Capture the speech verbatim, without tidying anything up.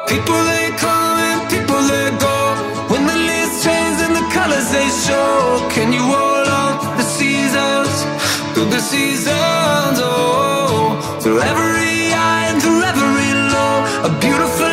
People they come and people they go. When the leaves change and the colors they show. Can you hold on through the seasons, through the seasons, oh, through every high and through every low? A beautiful